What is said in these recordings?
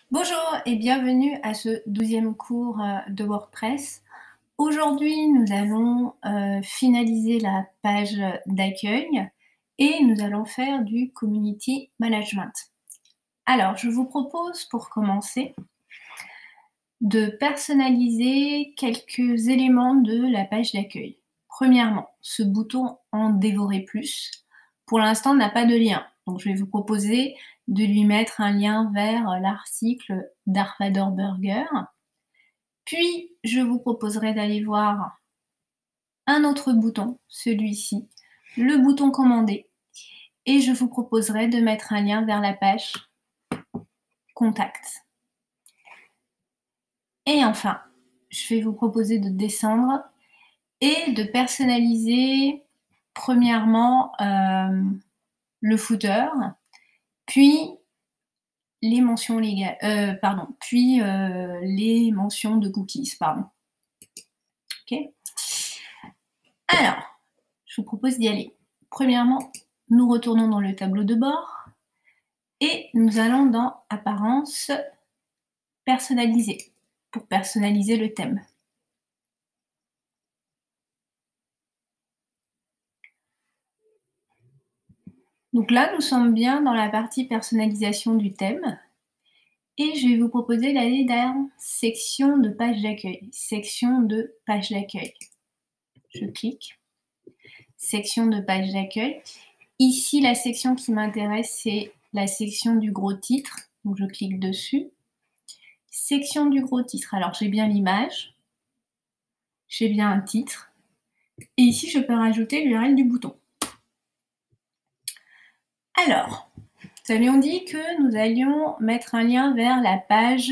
Bonjour et bienvenue à ce 12e cours de WordPress. Aujourd'hui, nous allons finaliser la page d'accueil et nous allons faire du Community Management. Alors, je vous propose pour commencer de personnaliser quelques éléments de la page d'accueil. Premièrement, ce bouton en dévorer plus, pour l'instant, n'a pas de lien. Donc, je vais vous proposer de lui mettre un lien vers l'article d'Arvador Burger. Puis, je vous proposerai d'aller voir un autre bouton, celui-ci, le bouton commander. Et je vous proposerai de mettre un lien vers la page contact. Et enfin, je vais vous proposer de descendre et de personnaliser premièrement le footer, puis les mentions légales, les mentions de cookies, Ok. Alors, je vous propose d'y aller. Premièrement, nous retournons dans le tableau de bord et nous allons dans Apparence, personnaliser, pour personnaliser le thème. Donc là, nous sommes bien dans la partie personnalisation du thème. Et je vais vous proposer d'aller dans section de page d'accueil. Section de page d'accueil. Je clique. Section de page d'accueil. Ici, la section qui m'intéresse, c'est la section du gros titre. Donc, je clique dessus. Section du gros titre. Alors, j'ai bien l'image. J'ai bien un titre. Et ici, je peux rajouter l'URL du bouton. Alors, nous avions dit que nous allions mettre un lien vers la page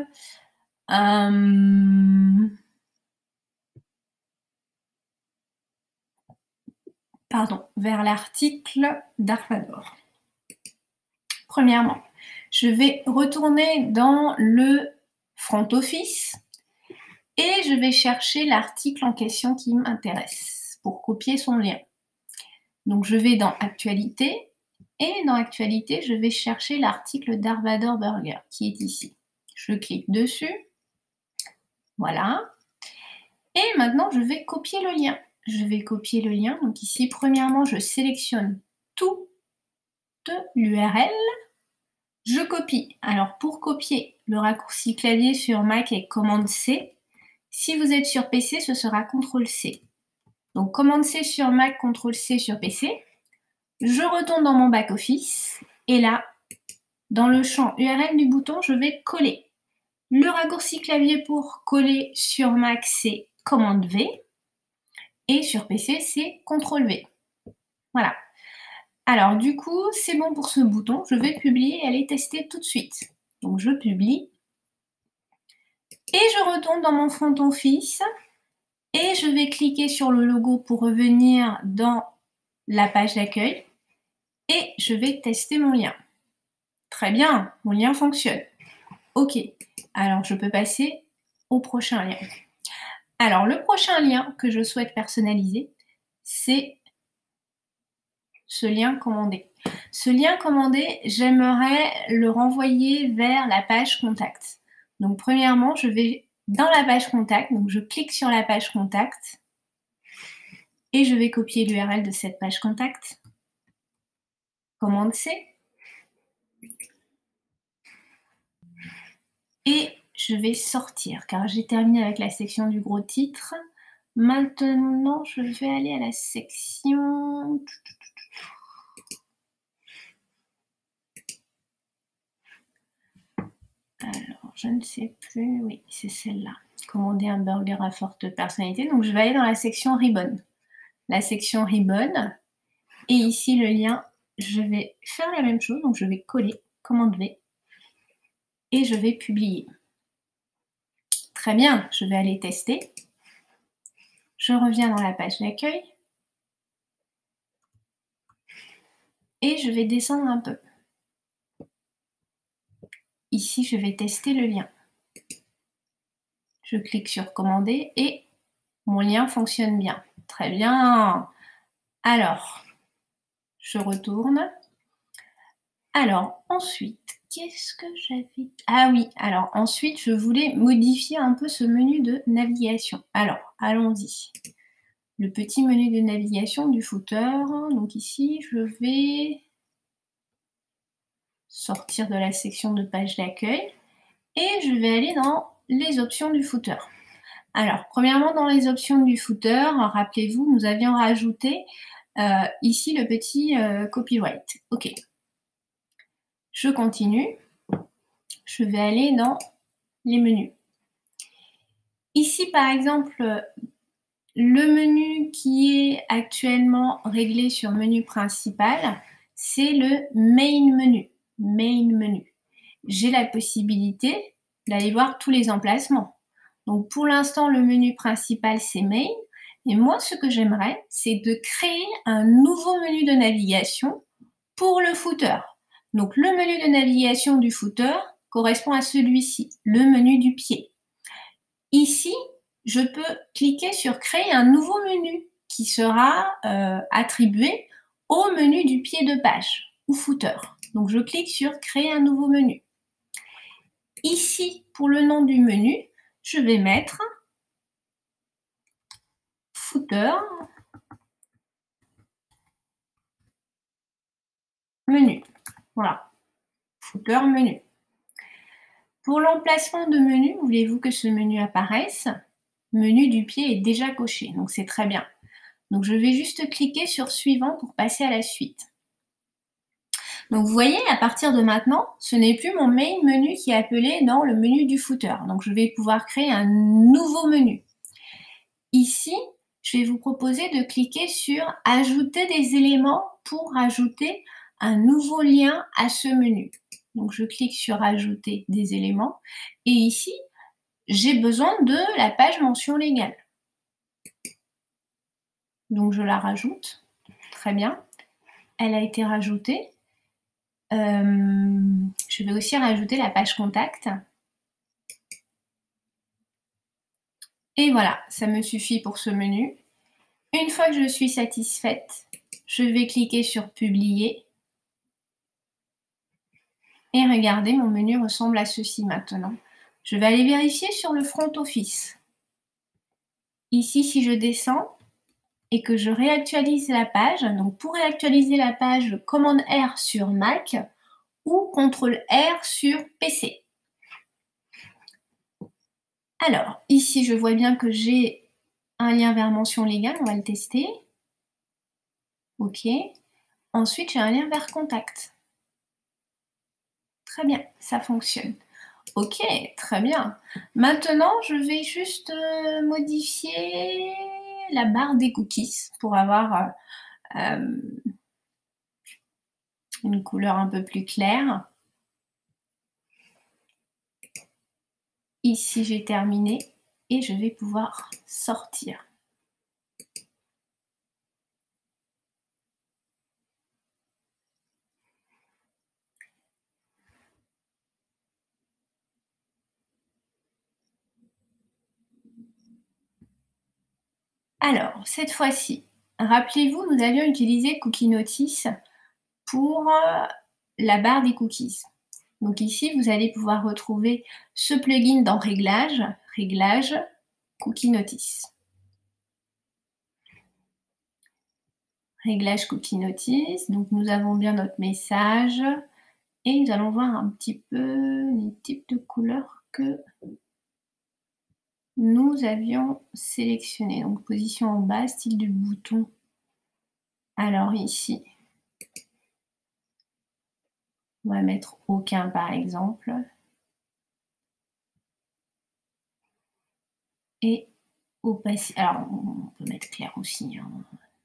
vers l'article d'Arvador. Premièrement, je vais retourner dans le front office et je vais chercher l'article en question qui m'intéresse pour copier son lien. Donc, je vais dans Actualité et dans Actualité, je vais chercher l'article d'Arvador Burger qui est ici. Je clique dessus. Voilà. Et maintenant, je vais copier le lien. Je vais copier le lien. Donc ici, premièrement, je sélectionne toute l'URL. Je copie. Alors, pour copier, le raccourci clavier sur Mac est Commande-C. Si vous êtes sur PC, ce sera CTRL-C. Donc, Commande-C sur Mac, CTRL-C sur PC. Je retourne dans mon back-office. Et là, dans le champ URL du bouton, je vais coller. Le raccourci clavier pour coller sur Mac, c'est Commande-V. Et sur PC, c'est CTRL-V. Voilà. Alors, du coup, c'est bon pour ce bouton. Je vais publier et aller tester tout de suite. Donc, je publie. Et je retourne dans mon front office. Et je vais cliquer sur le logo pour revenir dans la page d'accueil. Et je vais tester mon lien. Très bien, mon lien fonctionne. OK. Alors, je peux passer au prochain lien. Alors, le prochain lien que je souhaite personnaliser, c'est ce lien commandé. Ce lien commandé, j'aimerais le renvoyer vers la page contact. Donc, premièrement, je vais dans la page contact, donc je clique sur la page contact et je vais copier l'URL de cette page contact. Commande C. Et je vais sortir car j'ai terminé avec la section du gros titre. Maintenant, je vais aller à la section... Alors, je ne sais plus... Oui, c'est celle-là. Commander un burger à forte personnalité. Donc, je vais aller dans la section Ribbon. La section Ribbon. Et ici, le lien, je vais faire la même chose. Donc, je vais coller, commande V. Et je vais publier. Très bien, je vais aller tester. Je reviens dans la page d'accueil. Et je vais descendre un peu. Ici, je vais tester le lien. Je clique sur commander et mon lien fonctionne bien. Très bien. Alors, je retourne. Alors, ensuite, qu'est-ce que j'avais... Ah oui, alors ensuite, je voulais modifier un peu ce menu de navigation. Alors, allons-y. Le petit menu de navigation du footer. Donc ici, je vais sortir de la section de page d'accueil et je vais aller dans les options du footer. Alors, premièrement, dans les options du footer, rappelez-vous, nous avions rajouté ici le petit copyright. OK. Je continue. Je vais aller dans les menus. Ici, par exemple, le menu qui est actuellement réglé sur menu principal, c'est le main menu. Main menu. J'ai la possibilité d'aller voir tous les emplacements. Donc pour l'instant, le menu principal, c'est main. Et moi, ce que j'aimerais, c'est de créer un nouveau menu de navigation pour le footer. Donc le menu de navigation du footer correspond à celui-ci, le menu du pied. Ici, je peux cliquer sur créer un nouveau menu qui sera attribué au menu du pied de page ou footer. Donc je clique sur créer un nouveau menu. Ici, pour le nom du menu, je vais mettre footer menu. Voilà, footer menu. Pour l'emplacement de menu, voulez-vous que ce menu apparaisse? Menu du pied est déjà coché, donc c'est très bien. Donc je vais juste cliquer sur suivant pour passer à la suite. Donc vous voyez, à partir de maintenant, ce n'est plus mon main menu qui est appelé dans le menu du footer. Donc je vais pouvoir créer un nouveau menu. Ici, je vais vous proposer de cliquer sur ajouter des éléments pour ajouter un nouveau lien à ce menu. Donc je clique sur ajouter des éléments et ici, j'ai besoin de la page mention légale. Donc je la rajoute. Très bien. Elle a été rajoutée. Je vais aussi rajouter la page contact. Et voilà, ça me suffit pour ce menu. Une fois que je suis satisfaite, je vais cliquer sur publier. Et regardez, mon menu ressemble à ceci maintenant. Je vais aller vérifier sur le front office. Ici, si je descends et que je réactualise la page, donc pour réactualiser la page, commande R sur Mac ou CTRL R sur PC. Alors, ici, je vois bien que j'ai un lien vers mention légale, on va le tester. OK. Ensuite, j'ai un lien vers contact. Très bien, ça fonctionne. OK, très bien. Maintenant, je vais juste modifier la barre des cookies pour avoir une couleur un peu plus claire. Ici, j'ai terminé et je vais pouvoir sortir. Alors, cette fois-ci, rappelez-vous, nous avions utilisé Cookie Notice pour la barre des cookies. Donc ici, vous allez pouvoir retrouver ce plugin dans Réglages, Réglages, Cookie Notice. Réglage Cookie Notice, donc nous avons bien notre message et nous allons voir un petit peu les types de couleurs que nous avions sélectionnés. Donc position en bas, style du bouton. Alors ici, on va mettre aucun par exemple. Et opacité, alors on peut mettre clair aussi. Hein.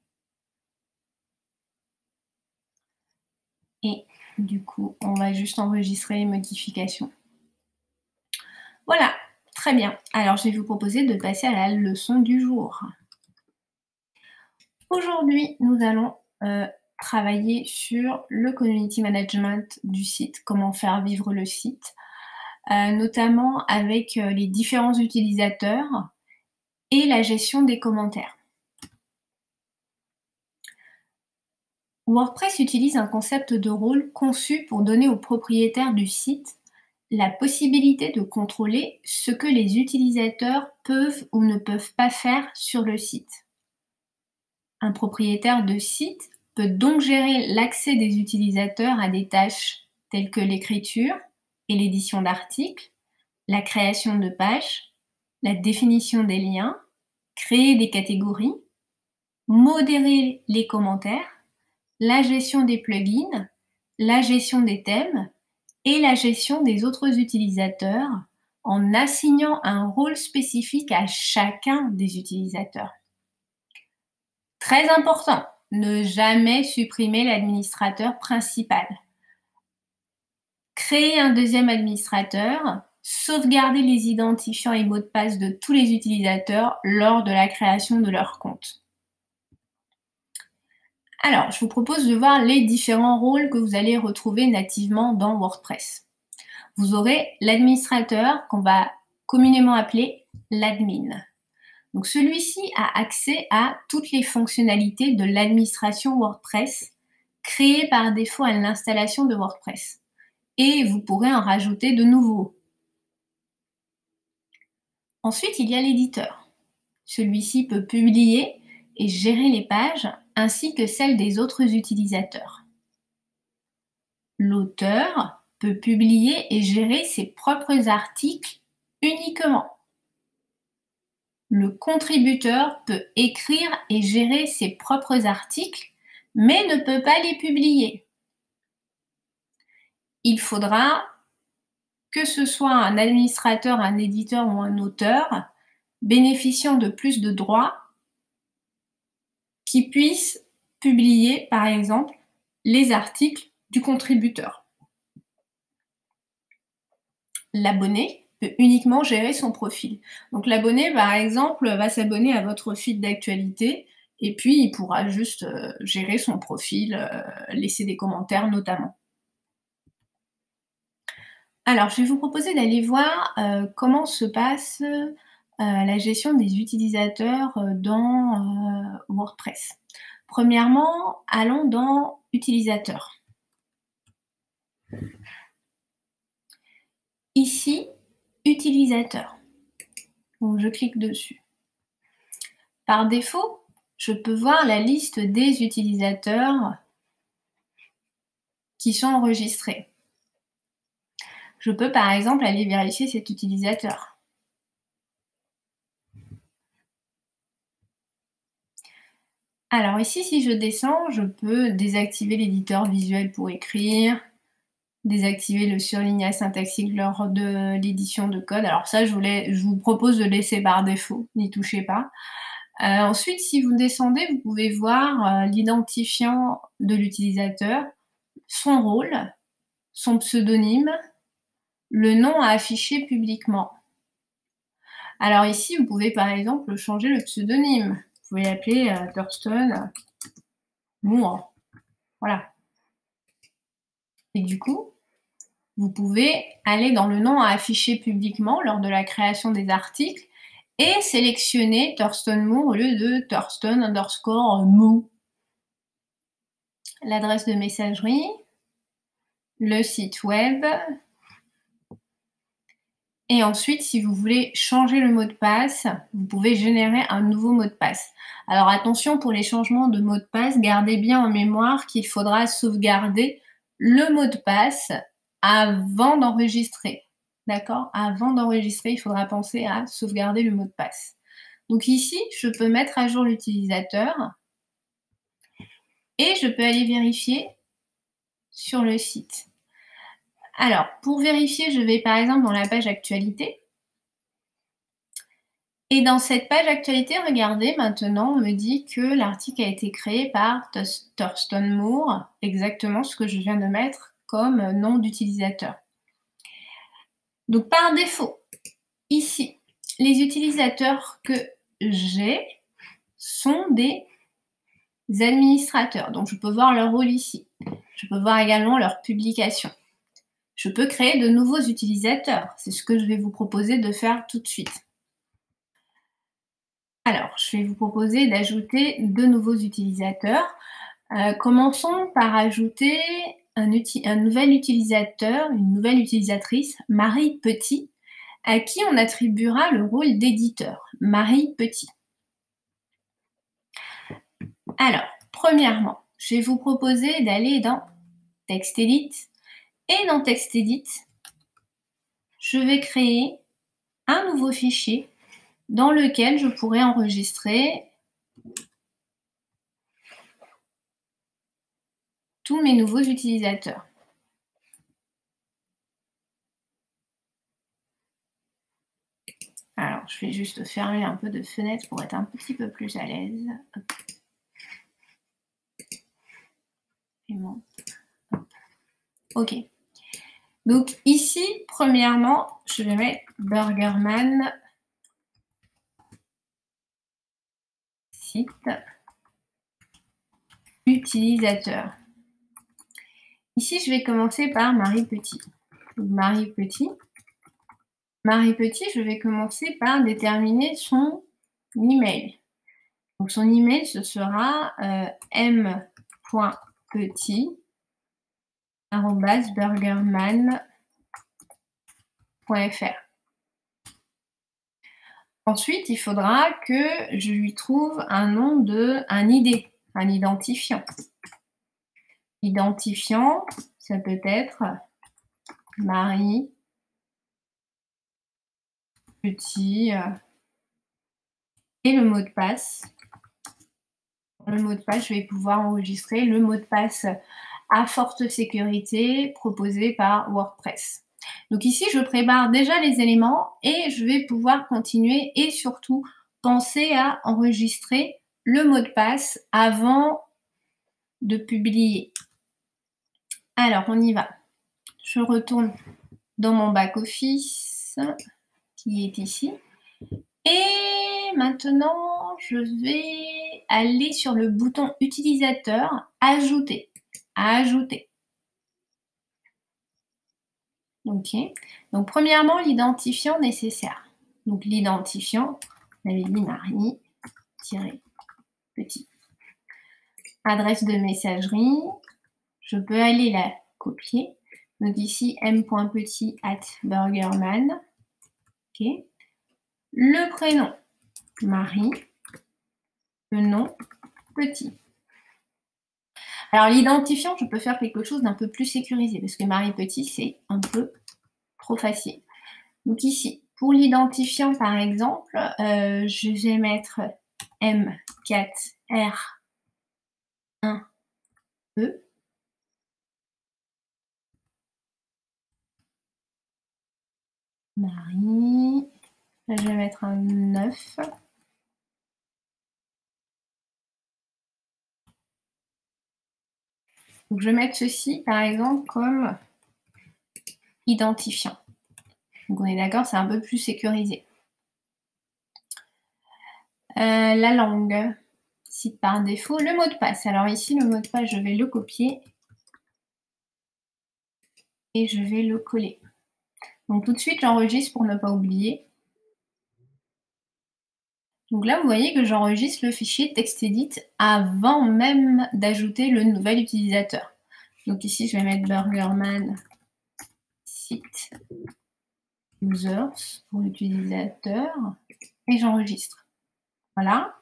Et du coup, on va juste enregistrer les modifications. Voilà, très bien. Alors, je vais vous proposer de passer à la leçon du jour. Aujourd'hui, nous allons travailler sur le community management du site, comment faire vivre le site, notamment avec les différents utilisateurs et la gestion des commentaires. WordPress utilise un concept de rôle conçu pour donner aux propriétaires du site la possibilité de contrôler ce que les utilisateurs peuvent ou ne peuvent pas faire sur le site. Un propriétaire de site peut donc gérer l'accès des utilisateurs à des tâches telles que l'écriture et l'édition d'articles, la création de pages, la définition des liens, créer des catégories, modérer les commentaires, la gestion des plugins, la gestion des thèmes et la gestion des autres utilisateurs en assignant un rôle spécifique à chacun des utilisateurs. Très important, ne jamais supprimer l'administrateur principal. Créer un deuxième administrateur, sauvegarder les identifiants et mots de passe de tous les utilisateurs lors de la création de leur compte. Alors, je vous propose de voir les différents rôles que vous allez retrouver nativement dans WordPress. Vous aurez l'administrateur qu'on va communément appeler l'admin. Donc celui-ci a accès à toutes les fonctionnalités de l'administration WordPress créées par défaut à l'installation de WordPress. Et vous pourrez en rajouter de nouveaux. Ensuite, il y a l'éditeur. Celui-ci peut publier et gérer les pages ainsi que celles des autres utilisateurs. L'auteur peut publier et gérer ses propres articles uniquement. Le contributeur peut écrire et gérer ses propres articles, mais ne peut pas les publier. Il faudra que ce soit un administrateur, un éditeur ou un auteur bénéficiant de plus de droits qui puisse publier, par exemple, les articles du contributeur. L'abonné peut uniquement gérer son profil. Donc l'abonné, par exemple, va s'abonner à votre feed d'actualité et puis il pourra juste gérer son profil, laisser des commentaires notamment. Alors, je vais vous proposer d'aller voir comment se passe la gestion des utilisateurs dans WordPress. Premièrement, allons dans Utilisateurs. Ici, Utilisateur. Donc, je clique dessus. Par défaut, je peux voir la liste des utilisateurs qui sont enregistrés. Je peux par exemple aller vérifier cet utilisateur. Alors ici, si je descends, je peux désactiver l'éditeur visuel pour écrire, désactiver le surlignage syntaxique lors de l'édition de code. Alors ça, je vous propose de laisser par défaut, n'y touchez pas. Ensuite, si vous descendez, vous pouvez voir l'identifiant de l'utilisateur, son rôle, son pseudonyme, le nom à afficher publiquement. Alors ici, vous pouvez par exemple changer le pseudonyme. Vous pouvez l'appeler Thurston Moore. Voilà. Et du coup, vous pouvez aller dans le nom à afficher publiquement lors de la création des articles et sélectionner Thurston Moore au lieu de Thurston_Moo. L'adresse de messagerie, le site web. Et ensuite, si vous voulez changer le mot de passe, vous pouvez générer un nouveau mot de passe. Alors attention, pour les changements de mot de passe, gardez bien en mémoire qu'il faudra sauvegarder le mot de passe avant d'enregistrer. D'accord? Avant d'enregistrer, il faudra penser à sauvegarder le mot de passe. Donc ici, je peux mettre à jour l'utilisateur et je peux aller vérifier sur le site. Alors, pour vérifier, je vais par exemple dans la page actualité. Et dans cette page actualité, regardez, maintenant, on me dit que l'article a été créé par Thurston Moore, exactement ce que je viens de mettre comme nom d'utilisateur. Donc, par défaut, ici, les utilisateurs que j'ai sont des administrateurs. Donc, je peux voir leur rôle ici. Je peux voir également leur publication. Je peux créer de nouveaux utilisateurs. C'est ce que je vais vous proposer de faire tout de suite. Alors, je vais vous proposer d'ajouter de nouveaux utilisateurs. Commençons par ajouter un nouvel utilisateur, une nouvelle utilisatrice, Marie Petit, à qui on attribuera le rôle d'éditeur, Marie Petit. Alors, premièrement, je vais vous proposer d'aller dans TextEdit. Et dans TextEdit, je vais créer un nouveau fichier dans lequel je pourrai enregistrer tous mes nouveaux utilisateurs. Alors, je vais juste fermer un peu de fenêtres pour être un petit peu plus à l'aise. Ok. Donc ici, premièrement, je vais mettre Burgerman site utilisateur. Ici, je vais commencer par Marie Petit. Donc, Marie Petit, je vais commencer par déterminer son email. Donc son email, ce sera m.petit@burgerman.fr. Ensuite, il faudra que je lui trouve un ID, un identifiant. Identifiant, ça peut être Marie Petit et le mot de passe. Le mot de passe, je vais pouvoir enregistrer le mot de passe à forte sécurité proposé par WordPress. Donc ici, je prépare déjà les éléments et je vais pouvoir continuer et surtout penser à enregistrer le mot de passe avant de publier. Alors, on y va. Je retourne dans mon back-office qui est ici. Et maintenant, je vais aller sur le bouton utilisateur, ajouter. Ajouter. Ok. Donc, premièrement, l'identifiant nécessaire. Donc, l'identifiant, on avait dit Marie-Petit. Adresse de messagerie. Je peux aller la copier. Donc, ici, m.petit@burgerman. Ok. Le prénom, Marie. Le nom, Petit. Alors, l'identifiant, je peux faire quelque chose d'un peu plus sécurisé parce que Marie Petit, c'est un peu trop facile. Donc ici, pour l'identifiant, par exemple, je vais mettre M4R1E. Marie. Là, je vais mettre un 9. Donc, je vais mettre ceci, par exemple, comme identifiant. Donc, on est d'accord, c'est un peu plus sécurisé. La langue, site par défaut, le mot de passe. Alors ici, le mot de passe, je vais le copier et je vais le coller. Donc tout de suite, j'enregistre pour ne pas oublier. Donc là, vous voyez que j'enregistre le fichier TextEdit avant même d'ajouter le nouvel utilisateur. Donc ici, je vais mettre Burgerman site users pour l'utilisateur et j'enregistre. Voilà.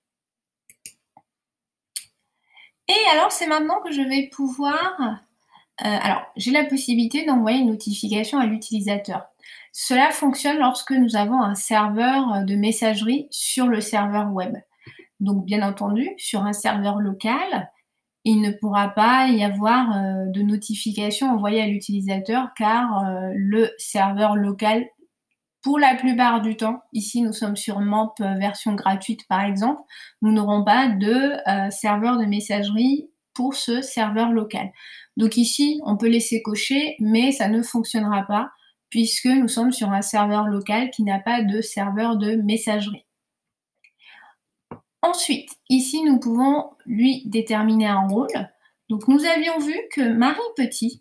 Et alors, c'est maintenant que je vais pouvoir... alors, j'ai la possibilité d'envoyer une notification à l'utilisateur. Cela fonctionne lorsque nous avons un serveur de messagerie sur le serveur web. Donc, bien entendu, sur un serveur local, il ne pourra pas y avoir de notification envoyée à l'utilisateur car le serveur local, pour la plupart du temps, ici nous sommes sur MAMP version gratuite par exemple, nous n'aurons pas de serveur de messagerie pour ce serveur local. Donc ici, on peut laisser cocher, mais ça ne fonctionnera pas puisque nous sommes sur un serveur local qui n'a pas de serveur de messagerie. Ensuite, ici, nous pouvons lui déterminer un rôle. Donc, nous avions vu que Marie Petit...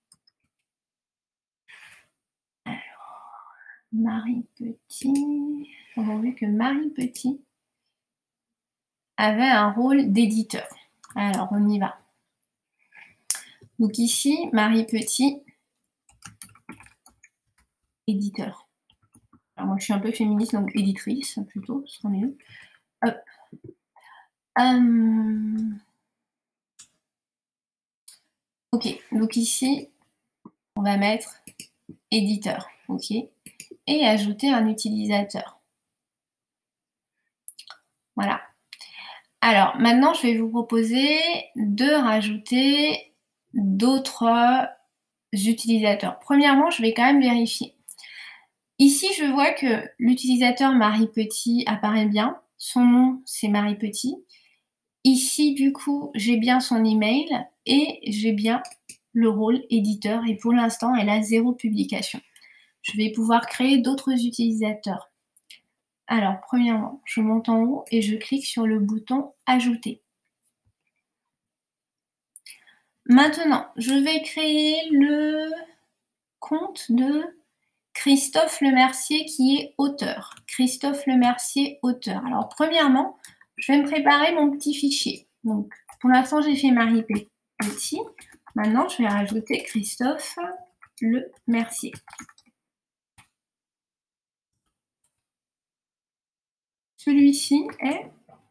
Alors, Marie Petit... On a vu que Marie Petit avait un rôle d'éditeur. Alors, on y va. Donc ici, Marie Petit, éditeur. Alors moi, je suis un peu féministe, donc éditrice, plutôt, ce sera mieux. Hop. Ok, donc ici, on va mettre éditeur, ok, et ajouter un utilisateur. Voilà. Alors, maintenant, je vais vous proposer de rajouter d'autres utilisateurs. Premièrement, je vais quand même vérifier. Ici, je vois que l'utilisateur Marie Petit apparaît bien. Son nom, c'est Marie Petit. Ici, du coup, j'ai bien son email et j'ai bien le rôle éditeur. Et pour l'instant, elle a 0 publication. Je vais pouvoir créer d'autres utilisateurs. Alors, premièrement, je monte en haut et je clique sur le bouton « Ajouter ». Maintenant, je vais créer le compte de Christophe Lemercier qui est auteur. Christophe Lemercier, auteur. Alors, premièrement, je vais me préparer mon petit fichier. Donc, pour l'instant, j'ai fait Marie Petit. Maintenant, je vais rajouter Christophe Lemercier. Celui-ci est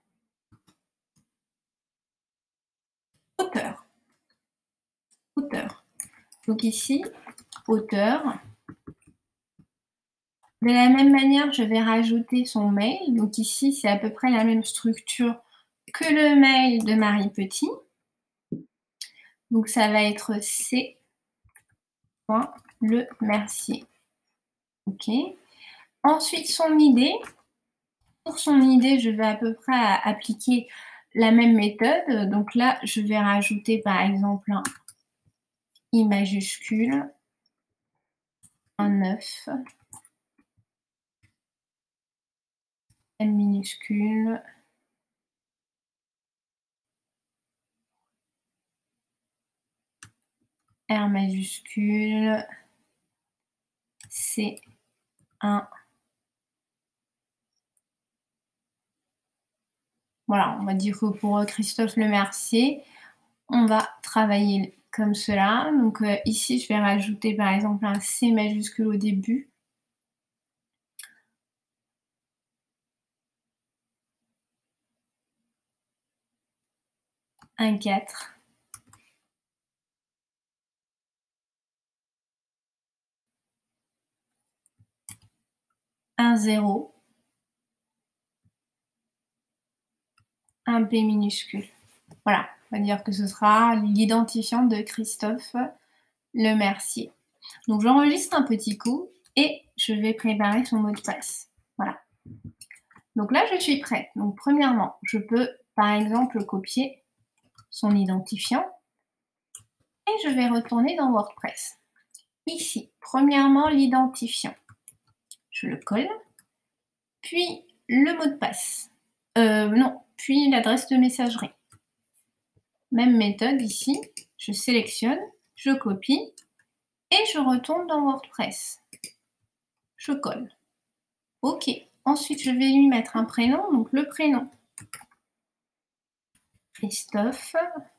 auteur. Auteur. Donc ici, auteur. De la même manière, je vais rajouter son mail. Donc ici, c'est à peu près la même structure que le mail de Marie Petit. Donc ça va être c.lemercier. OK. Ensuite, son idée. Pour son idée, je vais à peu près appliquer la même méthode. Donc là, je vais rajouter par exemple un I majuscule, un 9, M minuscule, R majuscule, C1. Voilà, on va dire que pour Christophe Lemercier, on va travailler comme cela. Donc ici, je vais rajouter par exemple un C majuscule au début. Un 4. Un 0. Un P minuscule. Voilà, on va dire que ce sera l'identifiant de Christophe Lemercier. Donc j'enregistre un petit coup et je vais préparer son mot de passe. Voilà. Donc là, je suis prête. Donc premièrement, je peux par exemple copier son identifiant et je vais retourner dans WordPress. Ici, premièrement, l'identifiant. Je le colle, puis le mot de passe. Non, puis l'adresse de messagerie. Même méthode ici, je sélectionne, je copie et je retourne dans WordPress. Je colle. OK. Ensuite, je vais lui mettre un prénom, donc le prénom. Christophe.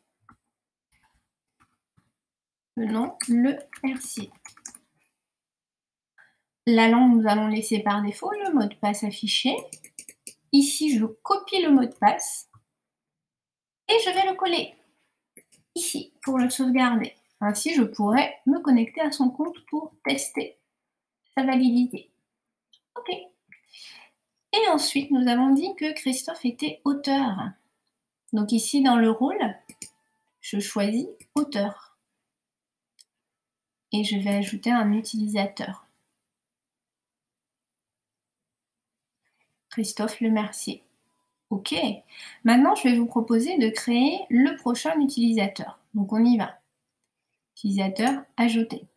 Le nom, Lemercier. La langue, nous allons laisser par défaut, le mot de passe affiché. Ici, je copie le mot de passe et je vais le coller ici pour le sauvegarder. Ainsi, je pourrais me connecter à son compte pour tester sa validité. OK. Et ensuite, nous avons dit que Christophe était auteur. Donc ici, dans le rôle, je choisis auteur. Et je vais ajouter un utilisateur. Christophe Lemercier. OK. Maintenant, je vais vous proposer de créer le prochain utilisateur. Donc, on y va. Utilisateur, ajouter.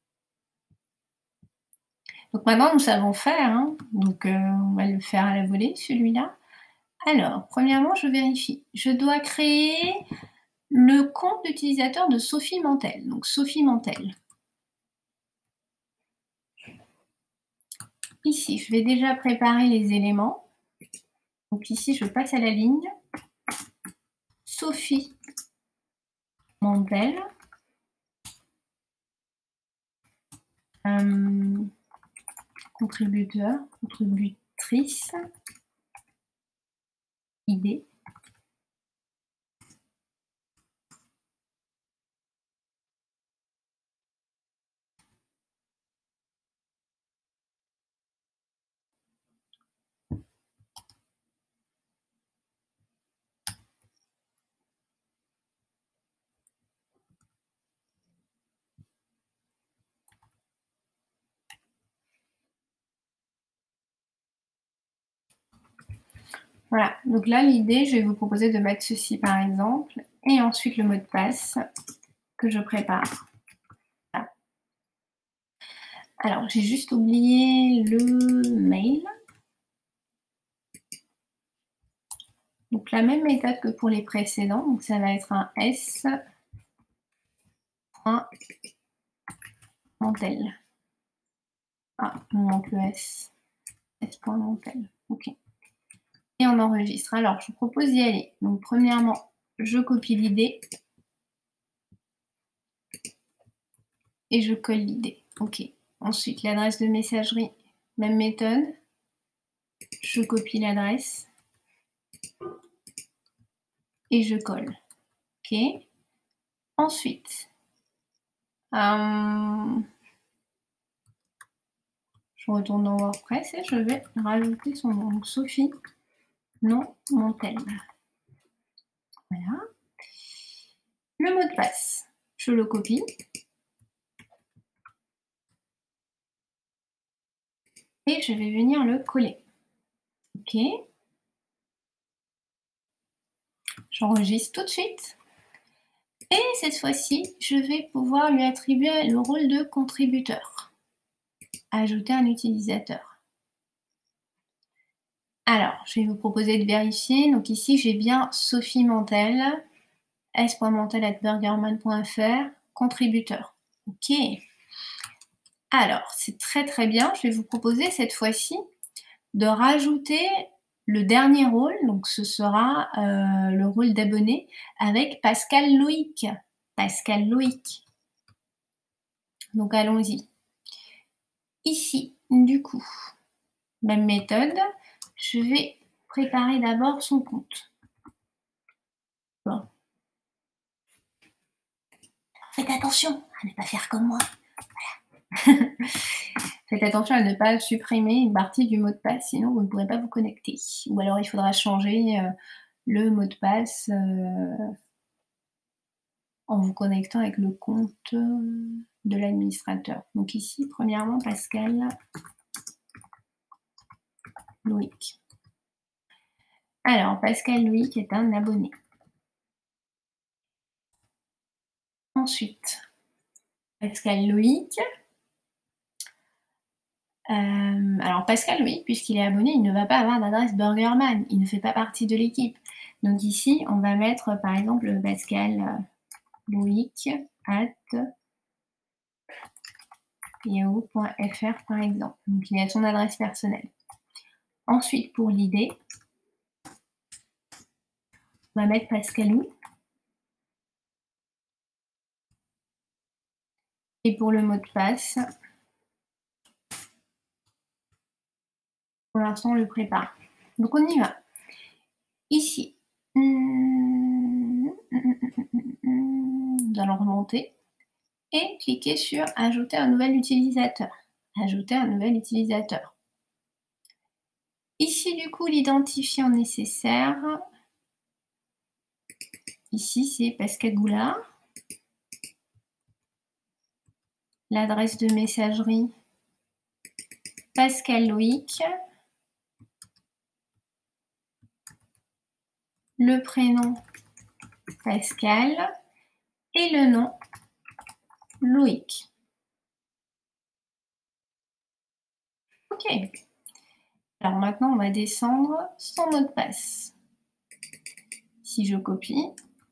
Donc, maintenant, nous savons faire. Hein. Donc, on va le faire à la volée, celui-là. Alors, premièrement, je vérifie. Je dois créer le compte d'utilisateur de Sophie Mantel. Donc, Sophie Mantel. Ici, je vais déjà préparer les éléments. Donc, ici, je passe à la ligne. Sophie Mantel. Contributeur, contributrice, idée. Voilà, donc là l'idée, je vais vous proposer de mettre ceci par exemple, et ensuite le mot de passe que je prépare. Voilà. Alors j'ai juste oublié le mail. Donc la même méthode que pour les précédents, donc ça va être un s.mantel. Ah, il me manque le s. s.mantel, ok. Et on enregistre. Alors, je vous propose d'y aller. Donc, premièrement, je copie l'idée et je colle l'idée. Ok. Ensuite, l'adresse de messagerie, même méthode. Je copie l'adresse et je colle. Ok. Ensuite, je retourne dans WordPress et je vais rajouter son nom. Donc, Sophie, nom, Montel. Voilà. Le mot de passe, je le copie. Et je vais venir le coller. Ok. J'enregistre tout de suite. Et cette fois-ci, je vais pouvoir lui attribuer le rôle de contributeur. Ajouter un utilisateur. Alors, je vais vous proposer de vérifier. Donc ici, j'ai bien Sophie Mantel, s.mantel@burgerman.fr, contributeur. Ok. Alors, c'est très très bien. Je vais vous proposer cette fois-ci de rajouter le dernier rôle. Donc ce sera le rôle d'abonné avec Pascal Loïc. Pascal Loïc. Donc allons-y. Ici, du coup, même méthode, je vais préparer d'abord son compte. Bon. Faites attention à ne pas faire comme moi. Voilà. Faites attention à ne pas supprimer une partie du mot de passe, sinon vous ne pourrez pas vous connecter. Ou alors il faudra changer le mot de passe en vous connectant avec le compte de l'administrateur. Donc ici, premièrement, Pascal Loïc. Alors, Pascal Loïc est un abonné. Ensuite, Pascal Loïc. Alors, Pascal Loïc, puisqu'il est abonné, il ne va pas avoir d'adresse Burgerman. Il ne fait pas partie de l'équipe. Donc ici, on va mettre, par exemple, Pascal Loïc @yahoo.fr, par exemple. Donc, il a son adresse personnelle. Ensuite, pour l'idée, on va mettre Pascalou. Et pour le mot de passe, pour l'instant, on le prépare. Donc, on y va. Ici, nous allons remonter et cliquer sur « Ajouter un nouvel utilisateur ». Ajouter un nouvel utilisateur. Ici, du coup, l'identifiant nécessaire, ici, c'est Pascal Goulard. L'adresse de messagerie, Pascal Loïc. Le prénom, Pascal. Et le nom, Loïc. Ok. Alors maintenant, on va descendre son mot de passe. Si je copie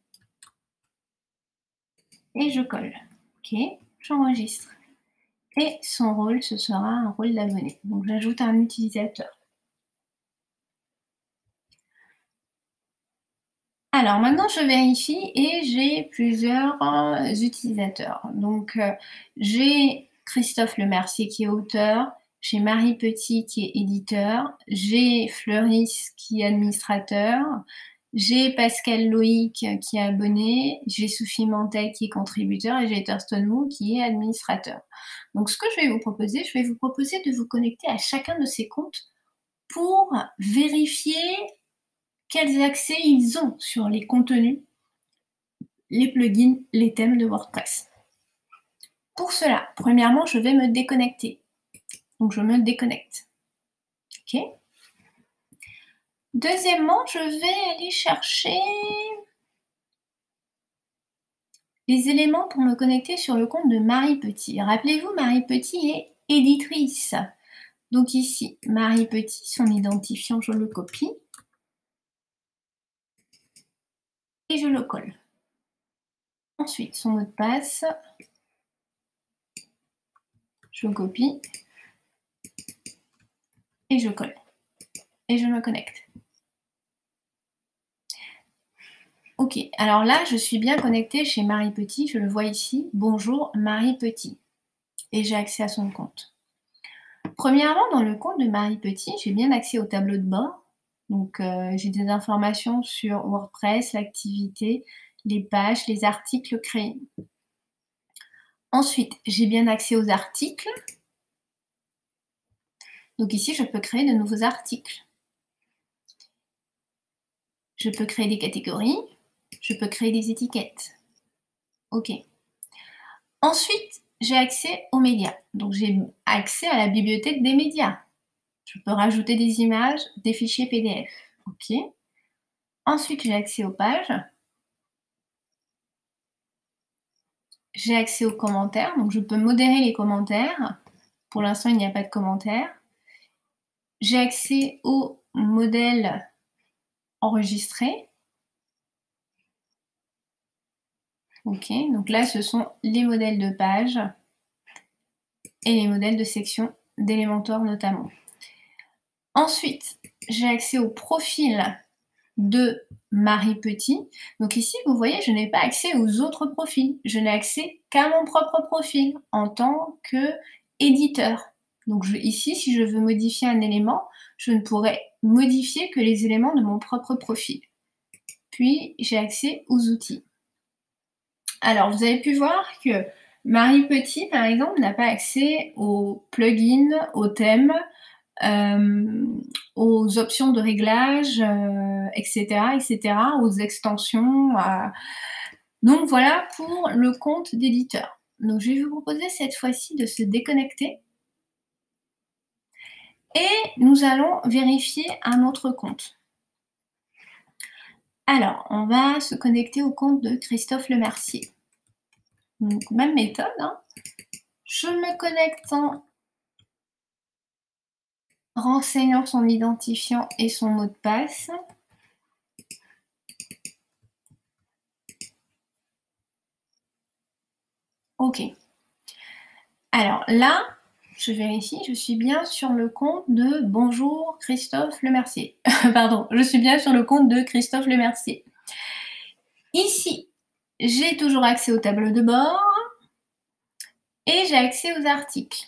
et je colle. Ok, j'enregistre. Et son rôle, ce sera un rôle d'abonné. Donc j'ajoute un utilisateur. Alors maintenant, je vérifie et j'ai plusieurs utilisateurs. Donc, j'ai Christophe Lemercier qui est auteur, j'ai Marie Petit qui est éditeur, j'ai Fleuris qui est administrateur, j'ai Pascal Loïc qui est abonné, j'ai Sophie Mantet qui est contributeur et j'ai Thurston Wu qui est administrateur. Donc, ce que je vais vous proposer de vous connecter à chacun de ces comptes pour vérifier quels accès ils ont sur les contenus, les plugins, les thèmes de WordPress. Pour cela, premièrement, je vais me déconnecter. Donc, je me déconnecte. OK. Deuxièmement, je vais aller chercher les éléments pour me connecter sur le compte de Marie Petit. Rappelez-vous, Marie Petit est éditrice. Donc ici, Marie Petit, son identifiant, je le copie et je le colle. Ensuite, son mot de passe, je le copie et je colle. Et je me connecte. Ok, alors là, je suis bien connectée chez Marie Petit, je le vois ici. Bonjour Marie Petit. Et j'ai accès à son compte. Premièrement, dans le compte de Marie Petit, j'ai bien accès au tableau de bord. Donc, j'ai des informations sur WordPress, l'activité, les pages, les articles créés. Ensuite, j'ai bien accès aux articles. Donc ici, je peux créer de nouveaux articles. Je peux créer des catégories. Je peux créer des étiquettes. OK. Ensuite, j'ai accès aux médias. Donc, j'ai accès à la bibliothèque des médias. Je peux rajouter des images, des fichiers PDF. OK. Ensuite, j'ai accès aux pages. J'ai accès aux commentaires. Donc, je peux modérer les commentaires. Pour l'instant, il n'y a pas de commentaires. J'ai accès aux modèles enregistrés. OK. Donc là, ce sont les modèles de page et les modèles de section d'Elementor notamment. Ensuite, j'ai accès au profil de Marie Petit. Donc ici, vous voyez, je n'ai pas accès aux autres profils. Je n'ai accès qu'à mon propre profil en tant qu'éditeur. Donc ici, si je veux modifier un élément, je ne pourrais modifier que les éléments de mon propre profil. Puis, j'ai accès aux outils. Alors, vous avez pu voir que Marie Petit, par exemple, n'a pas accès aux plugins, aux thèmes, aux options de réglage, etc., aux extensions. Donc voilà pour le compte d'éditeur. Donc je vais vous proposer cette fois-ci de se déconnecter et nous allons vérifier un autre compte. Alors, on va se connecter au compte de Christophe Lemercier. Donc, même méthode, hein. Je me connecte en renseignant son identifiant et son mot de passe. OK. Alors là, je vérifie, je suis bien sur le compte de Bonjour Christophe Lemercier. Pardon, je suis bien sur le compte de Christophe Lemercier. Ici, j'ai toujours accès au tableau de bord et j'ai accès aux articles.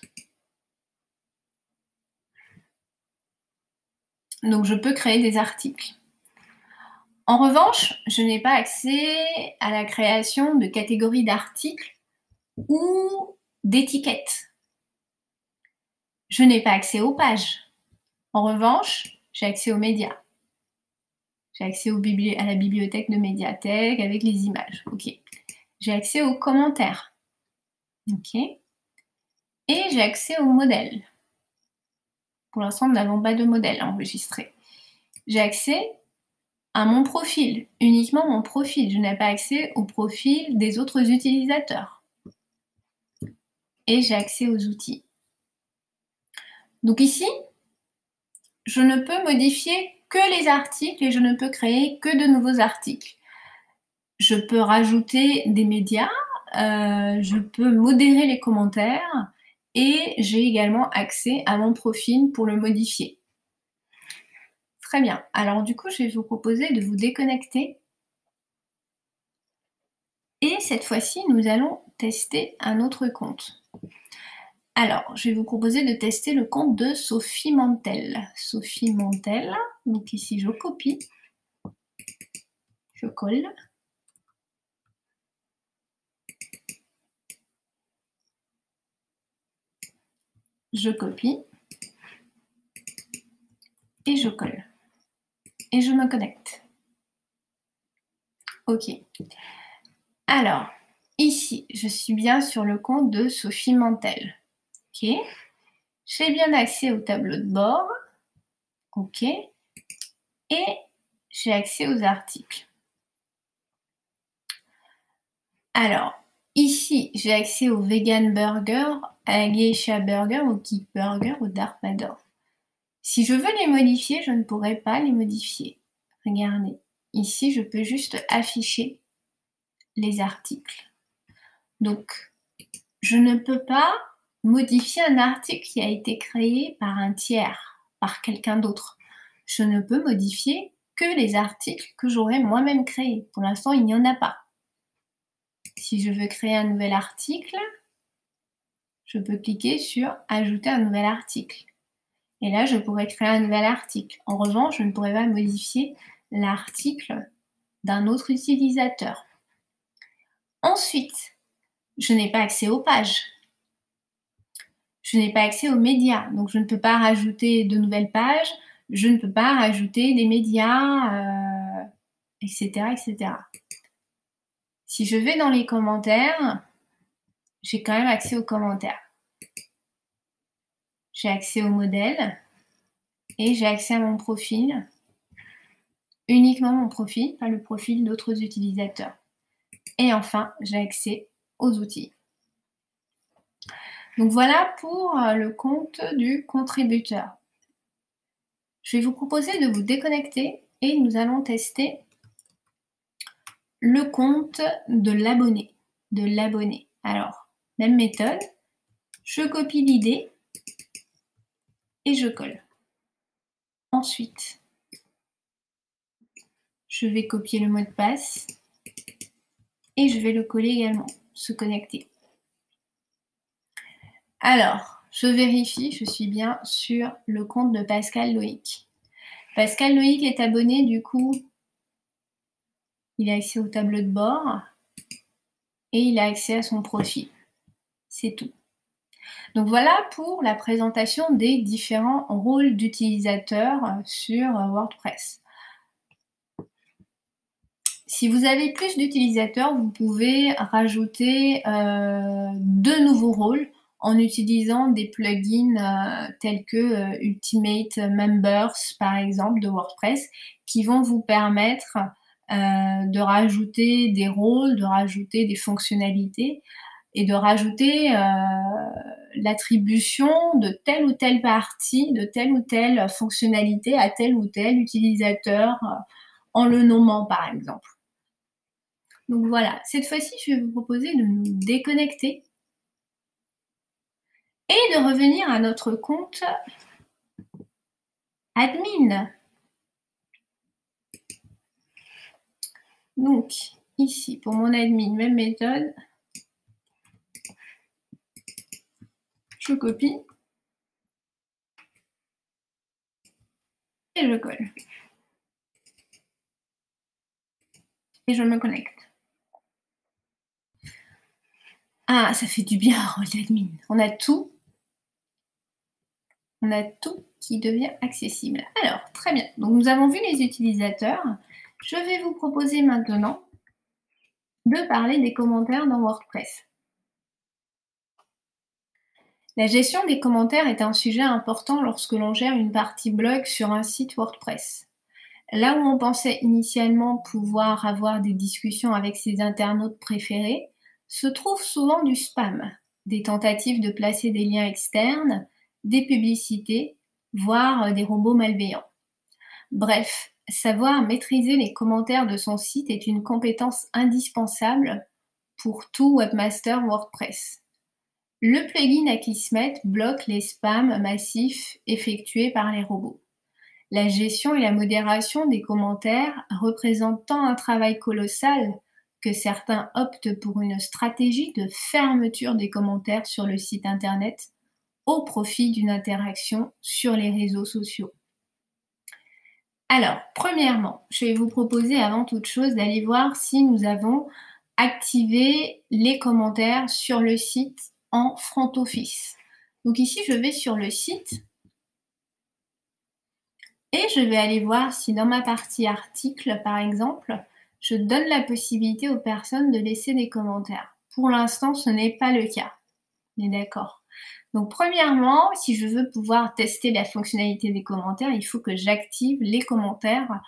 Donc, je peux créer des articles. En revanche, je n'ai pas accès à la création de catégories d'articles ou d'étiquettes. Je n'ai pas accès aux pages. En revanche, j'ai accès aux médias. J'ai accès à la bibliothèque de médiathèque avec les images. OK. J'ai accès aux commentaires. OK. Et j'ai accès aux modèles. Pour l'instant, nous n'avons pas de modèle enregistré. J'ai accès à mon profil, uniquement mon profil. Je n'ai pas accès au profil des autres utilisateurs. Et j'ai accès aux outils. Donc ici, je ne peux modifier que les articles et je ne peux créer que de nouveaux articles. Je peux rajouter des médias, je peux modérer les commentaires et j'ai également accès à mon profil pour le modifier. Très bien. Alors du coup, je vais vous proposer de vous déconnecter Et cette fois-ci, nous allons tester un autre compte. Alors, je vais vous proposer de tester le compte de Sophie Mantel. Sophie Mantel, donc ici je copie, je colle. Je copie et je colle. Et je me connecte. Ok. Alors, ici, je suis bien sur le compte de Sophie Mantel. Ok. J'ai bien accès au tableau de bord. Ok. Et j'ai accès aux articles. Alors, ici, j'ai accès au Vegan Burger, à la Geisha Burger, au Geek Burger, au Dark Vador. Si je veux les modifier, je ne pourrais pas les modifier. Regardez, ici, je peux juste afficher les articles. Donc, je ne peux pas modifier un article qui a été créé par un tiers, par quelqu'un d'autre. Je ne peux modifier que les articles que j'aurais moi-même créés. Pour l'instant, il n'y en a pas. Si je veux créer un nouvel article, je peux cliquer sur « Ajouter un nouvel article ». Et là, je pourrais créer un nouvel article. En revanche, je ne pourrais pas modifier l'article d'un autre utilisateur. Ensuite, je n'ai pas accès aux pages. Je n'ai pas accès aux médias. Donc, je ne peux pas rajouter de nouvelles pages. Je ne peux pas rajouter des médias, etc., etc. Si je vais dans les commentaires, j'ai quand même accès aux commentaires. J'ai accès au modèle et j'ai accès à mon profil. Uniquement mon profil, pas le profil d'autres utilisateurs. Et enfin, j'ai accès aux outils. Donc voilà pour le compte du contributeur. Je vais vous proposer de vous déconnecter et nous allons tester le compte de l'abonné. Alors, même méthode, je copie l'idée et je colle. Ensuite, je vais copier le mot de passe et je vais le coller également, se connecter. Alors, je vérifie, je suis bien sur le compte de Pascal Loïc. Pascal Loïc est abonné, du coup, il a accès au tableau de bord et il a accès à son profil. C'est tout. Donc voilà pour la présentation des différents rôles d'utilisateurs sur WordPress. Si vous avez plus d'utilisateurs, vous pouvez rajouter de nouveaux rôles en utilisant des plugins tels que Ultimate Members, par exemple, de WordPress, qui vont vous permettre de rajouter des rôles, de rajouter des fonctionnalités et de rajouter l'attribution de telle ou telle partie, de telle ou telle fonctionnalité à tel ou tel utilisateur en le nommant, par exemple. Donc voilà, cette fois-ci, je vais vous proposer de nous déconnecter et de revenir à notre compte admin. Donc, ici, pour mon admin, même méthode. Je copie et je colle. Et je me connecte. Ah, ça fait du bien, rôle d'admin. On a tout qui devient accessible. Alors, très bien. Donc, nous avons vu les utilisateurs. Je vais vous proposer maintenant de parler des commentaires dans WordPress. La gestion des commentaires est un sujet important lorsque l'on gère une partie blog sur un site WordPress. Là où on pensait initialement pouvoir avoir des discussions avec ses internautes préférés, se trouve souvent du spam, des tentatives de placer des liens externes, des publicités, voire des robots malveillants. Bref, savoir maîtriser les commentaires de son site est une compétence indispensable pour tout webmaster WordPress. Le plugin Akismet bloque les spams massifs effectués par les robots. La gestion et la modération des commentaires représentent tant un travail colossal que certains optent pour une stratégie de fermeture des commentaires sur le site internet au profit d'une interaction sur les réseaux sociaux. Alors, premièrement, je vais vous proposer avant toute chose d'aller voir si nous avons activé les commentaires sur le site en front office. Donc ici, je vais sur le site et je vais aller voir si dans ma partie article, par exemple, je donne la possibilité aux personnes de laisser des commentaires. Pour l'instant, ce n'est pas le cas. On est d'accord? Donc premièrement, si je veux pouvoir tester la fonctionnalité des commentaires, il faut que j'active les commentaires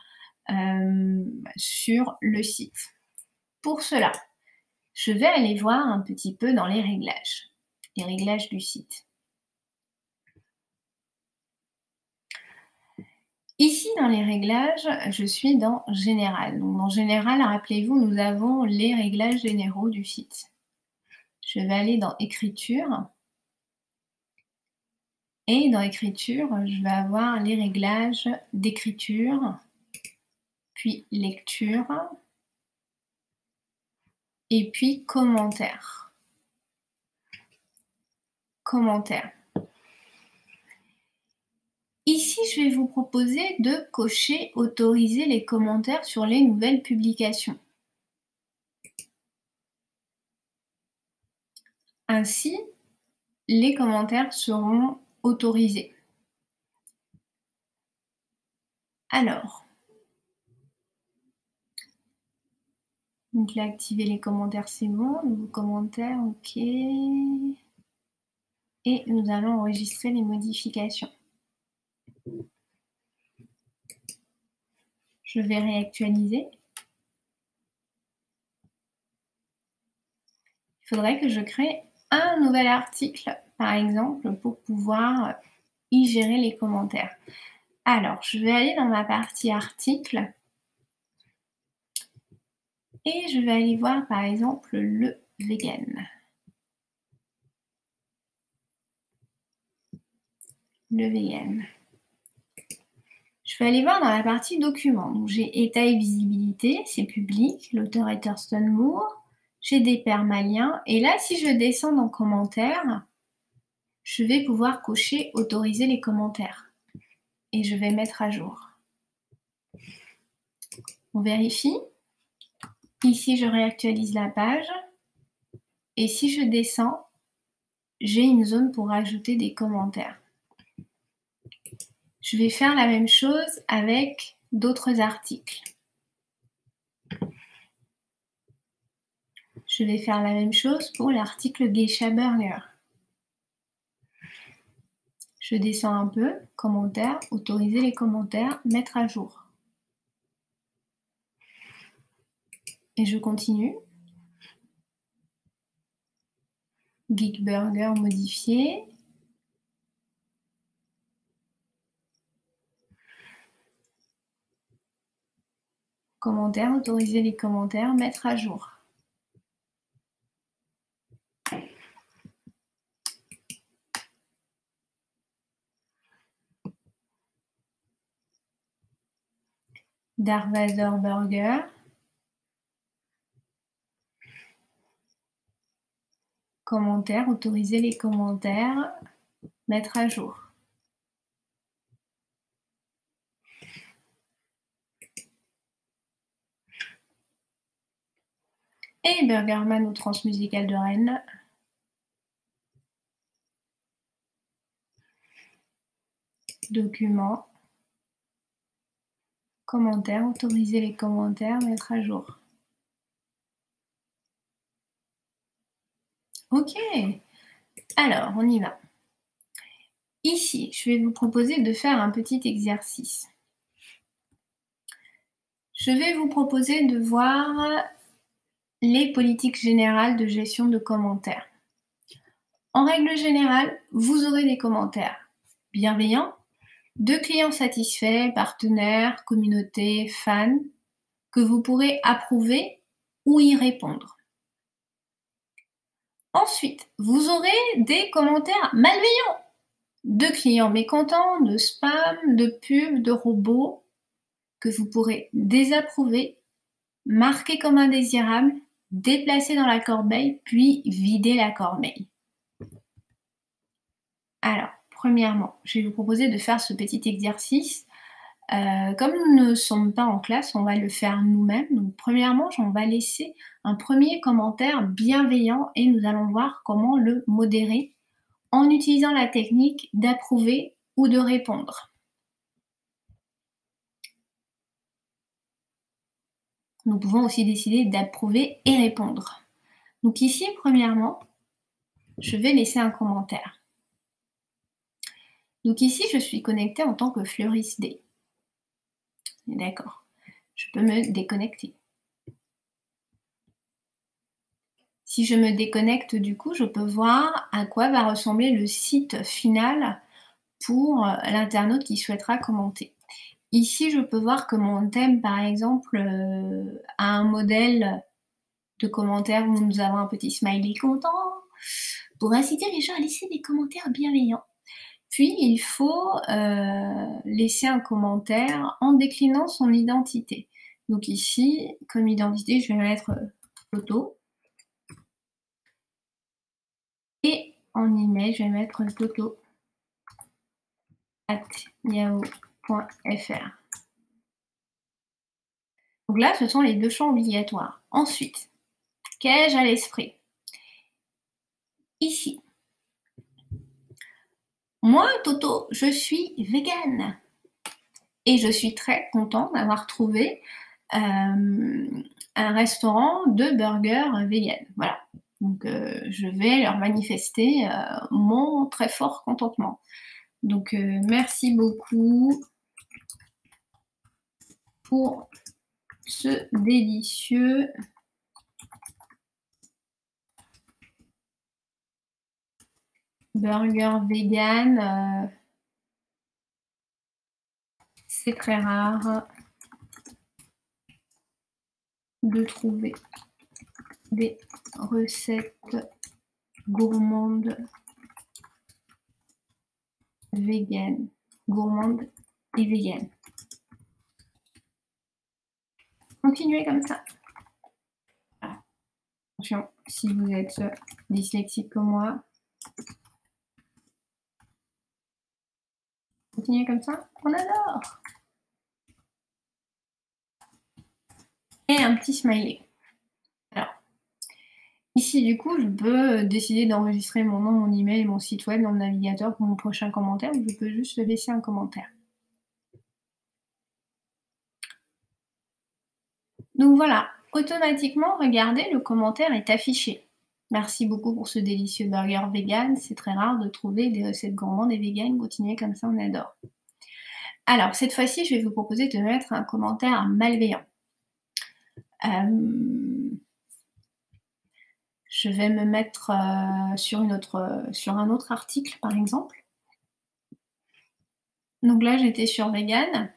sur le site. Pour cela, je vais aller voir un petit peu dans les réglages du site. Ici, dans les réglages, je suis dans Général. Donc dans Général, rappelez-vous, nous avons les réglages généraux du site. Je vais aller dans Écriture. Et dans Écriture, je vais avoir les réglages d'écriture, puis lecture, et puis commentaires. Commentaires. Ici, je vais vous proposer de cocher « Autoriser les commentaires sur les nouvelles publications ». Ainsi, les commentaires seront autorisés. Alors, donc là, activer les commentaires, c'est bon. Nouveaux commentaires, OK. Et nous allons enregistrer les modifications. Je vais réactualiser. Il faudrait que je crée un nouvel article, par exemple, pour pouvoir y gérer les commentaires. Alors, je vais aller dans ma partie article et je vais aller voir, par exemple, le vegan. Le vegan. Je vais aller voir dans la partie documents. Donc, j'ai état et visibilité, c'est public, l'auteur est Thurston Moore. J'ai des permaliens. Et là, si je descends dans commentaires, je vais pouvoir cocher autoriser les commentaires. Et je vais mettre à jour. On vérifie. Ici, je réactualise la page. Et si je descends, j'ai une zone pour ajouter des commentaires. Je vais faire la même chose avec d'autres articles. Je vais faire la même chose pour l'article Geisha Burger. Je descends un peu, commentaires, autoriser les commentaires, mettre à jour. Et je continue. Geek Burger modifié. Commentaires, autoriser les commentaires, mettre à jour. Darvader Burger. Commentaires, autoriser les commentaires, mettre à jour. Et Burgerman ou Transmusicale de Rennes. Documents. Commentaires, autoriser les commentaires, mettre à jour. Ok, alors on y va. Ici, je vais vous proposer de faire un petit exercice. Je vais vous proposer de voir les politiques générales de gestion de commentaires. En règle générale, vous aurez des commentaires bienveillants, de clients satisfaits, partenaires, communautés, fans, que vous pourrez approuver ou y répondre. Ensuite, vous aurez des commentaires malveillants, de clients mécontents, de spam, de pubs, de robots, que vous pourrez désapprouver, marquer comme indésirables déplacer dans la corbeille, puis vider la corbeille. Alors, premièrement, je vais vous proposer de faire ce petit exercice. Comme nous ne sommes pas en classe, on va le faire nous-mêmes. Donc, premièrement, on va laisser un premier commentaire bienveillant et nous allons voir comment le modérer en utilisant la technique d'approuver ou de répondre. Nous pouvons aussi décider d'approuver et répondre. Donc ici, premièrement, je vais laisser un commentaire. Donc ici, je suis connectée en tant que Fleuriste D. D'accord. Je peux me déconnecter. Si je me déconnecte, du coup, je peux voir à quoi va ressembler le site final pour l'internaute qui souhaitera commenter. Ici, je peux voir que mon thème, par exemple, a un modèle de commentaires où nous avons un petit smiley content pour inciter les gens à laisser des commentaires bienveillants. Puis, il faut laisser un commentaire en déclinant son identité. Donc ici, comme identité, je vais mettre photo. Et en email, je vais mettre toto@yahoo.fr. Donc là, ce sont les 2 champs obligatoires. Ensuite, qu'ai-je à l'esprit? Ici. Moi, Toto, je suis végane. Et je suis très content d'avoir trouvé un restaurant de burgers vegan. Voilà. Donc, je vais leur manifester mon très fort contentement. Donc, merci beaucoup pour ce délicieux burger vegan. C'est très rare de trouver des recettes gourmandes vegan, gourmande et vegan. Continuez comme ça. Voilà. Attention, si vous êtes dyslexique comme moi, continuez comme ça, on adore. Et un petit smiley. Alors, ici du coup, je peux décider d'enregistrer mon nom, mon email et mon site web dans le navigateur pour mon prochain commentaire, ou je peux juste laisser un commentaire. Donc voilà, automatiquement, regardez, le commentaire est affiché. Merci beaucoup pour ce délicieux burger vegan. C'est très rare de trouver des recettes gourmandes et vegan. Continuez comme ça, on adore. Alors, cette fois-ci, je vais vous proposer de mettre un commentaire malveillant. Je vais me mettre sur un autre article, par exemple. Donc là, j'étais sur vegan.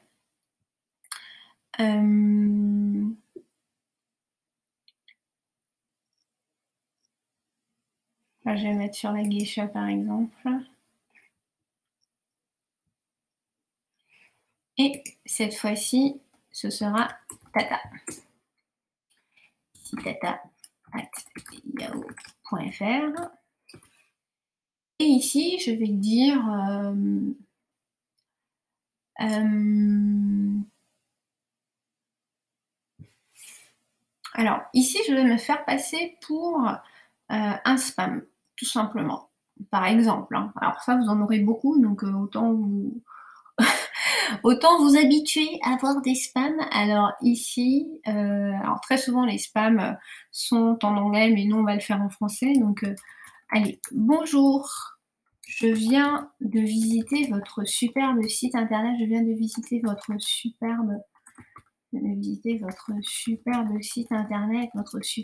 Là, je vais mettre sur la geisha, par exemple. Et cette fois-ci, ce sera Tata. Ici, tata@yahoo.fr. Et ici, je vais dire alors, ici, je vais me faire passer pour un spam, tout simplement. Par exemple. Hein. Alors ça, vous en aurez beaucoup, donc autant vous habituer à voir des spams. Alors ici, alors très souvent, les spams sont en anglais, mais nous, on va le faire en français. Donc, allez, bonjour. Je viens de visiter votre superbe site internet. Je viens de visiter votre superbe site internet,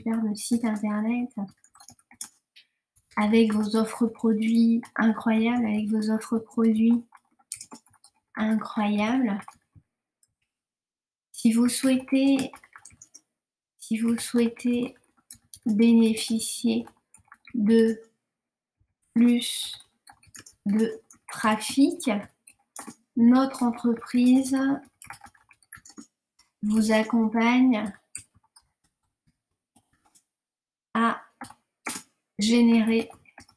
avec vos offres produits incroyables, Si vous souhaitez bénéficier de plus de trafic, notre entreprise vous accompagne générer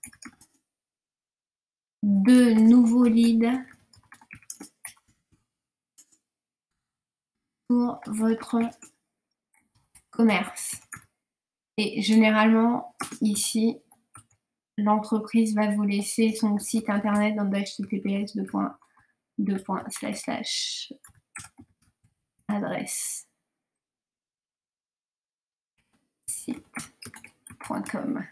de nouveaux leads pour votre commerce. Et généralement, ici, l'entreprise va vous laisser son site internet dans https://adresse site.com.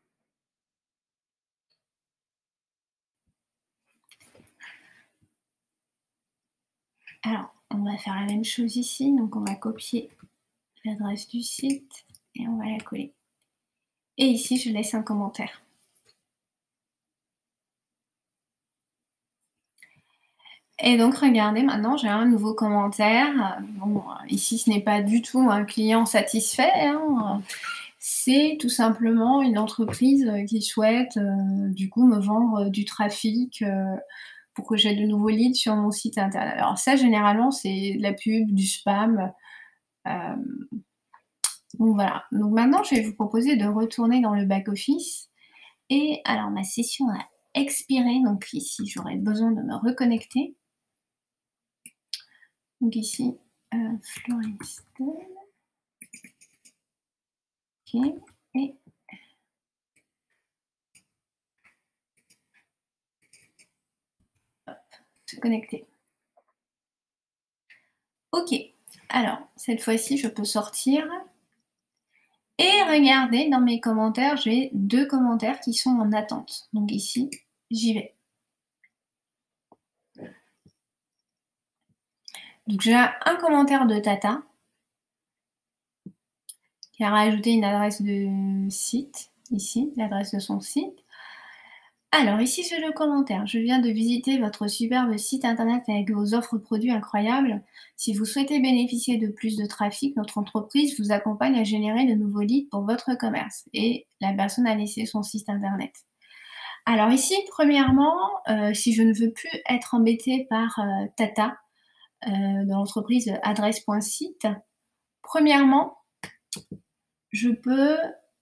Alors, on va faire la même chose ici. Donc, on va copier l'adresse du site et on va la coller. Et ici, je laisse un commentaire. Et donc, regardez, maintenant, j'ai un nouveau commentaire. Bon, ici, ce n'est pas du tout un client satisfait, hein. C'est tout simplement une entreprise qui souhaite, du coup, me vendre du trafic pour que j'ai de nouveaux leads sur mon site internet. Alors ça, généralement, c'est de la pub, du spam. Donc voilà. Donc maintenant, je vais vous proposer de retourner dans le back-office. Et alors, ma session a expiré. Donc ici, j'aurai besoin de me reconnecter. Donc ici, Florestel. Ok. Et hop, se connecter. Ok. Alors, cette fois-ci, je peux sortir. Et regardez, dans mes commentaires, j'ai 2 commentaires qui sont en attente. Donc ici, j'y vais. Donc j'ai un commentaire de Tata qui a rajouté une adresse de site, ici, l'adresse de son site. Alors ici, j'ai le commentaire. Je viens de visiter votre superbe site internet avec vos offres produits incroyables. Si vous souhaitez bénéficier de plus de trafic, notre entreprise vous accompagne à générer de nouveaux leads pour votre commerce. Et la personne a laissé son site internet. Alors ici, premièrement, si je ne veux plus être embêtée par Tata, dans l'entreprise adresse.site, premièrement, je peux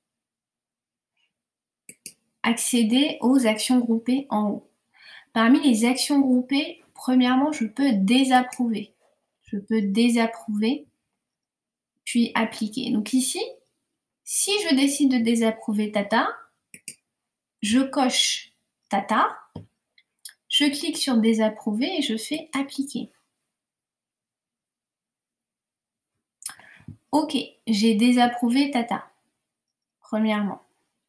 accéder aux actions groupées en haut. Parmi les actions groupées, premièrement, je peux désapprouver. Je peux désapprouver, puis appliquer. Donc ici, si je décide de désapprouver Tata, je coche Tata, je clique sur désapprouver et je fais appliquer. Ok, j'ai désapprouvé Tata, premièrement.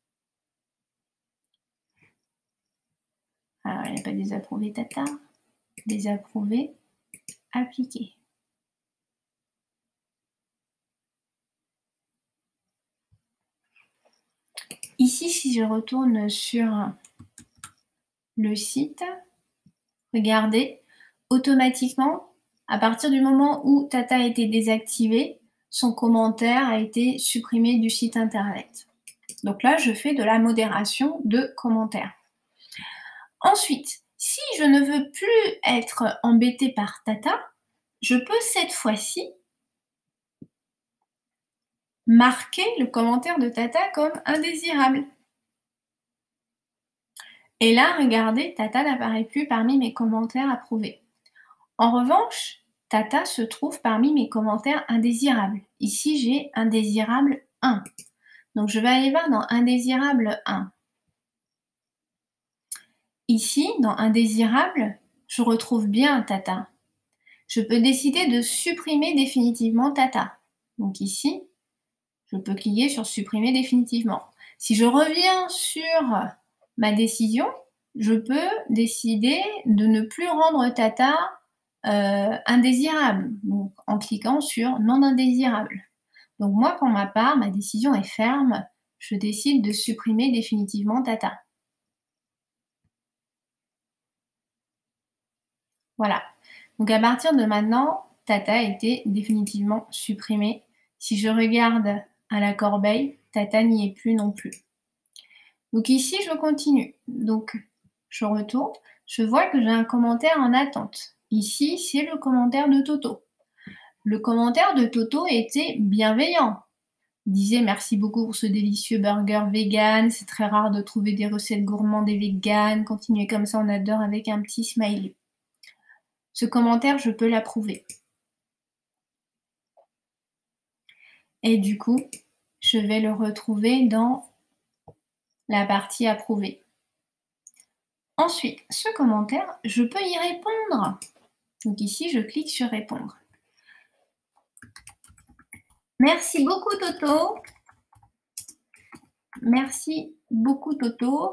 Alors, il n'y a pas désapprouvé Tata, désapprouvé, appliquer. Ici, si je retourne sur le site, regardez, automatiquement, à partir du moment où Tata a été désactivé, son commentaire a été supprimé du site internet. Donc là, je fais de la modération de commentaires. Ensuite, si je ne veux plus être embêtée par Tata, je peux cette fois-ci marquer le commentaire de Tata comme indésirable. Et là, regardez, Tata n'apparaît plus parmi mes commentaires approuvés. En revanche, Tata se trouve parmi mes commentaires indésirables. Ici, j'ai indésirable 1. Donc, je vais aller voir dans indésirable 1. Ici, dans indésirable, je retrouve bien Tata. Je peux décider de supprimer définitivement Tata. Donc ici, je peux cliquer sur supprimer définitivement. Si je reviens sur ma décision, je peux décider de ne plus rendre Tata indésirable, donc en cliquant sur non indésirable. Donc moi, pour ma part, ma décision est ferme. Je décide de supprimer définitivement Tata. Voilà. Donc à partir de maintenant, Tata a été définitivement supprimé. Si je regarde à la corbeille, Tata n'y est plus non plus. Donc ici, je continue. Donc je retourne. Je vois que j'ai un commentaire en attente. Ici, c'est le commentaire de Toto. Le commentaire de Toto était bienveillant. disait merci beaucoup pour ce délicieux burger vegan, c'est très rare de trouver des recettes gourmandes et véganes, continuez comme ça, on adore avec un petit smiley. Ce commentaire, je peux l'approuver. Et du coup, je vais le retrouver dans la partie approuvée. Ensuite, ce commentaire, je peux y répondre. Donc ici, je clique sur répondre. Merci beaucoup Toto. Merci beaucoup Toto.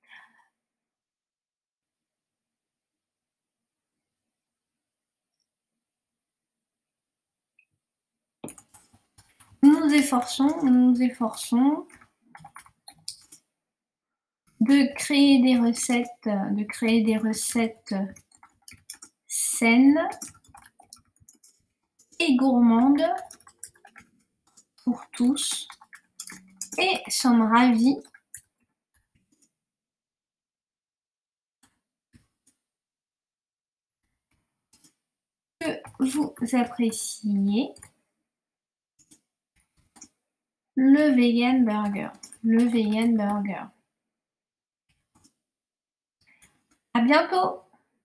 Nous nous efforçons de créer des recettes saines et gourmandes pour tous et sommes ravis que vous appréciez le vegan burger. À bientôt.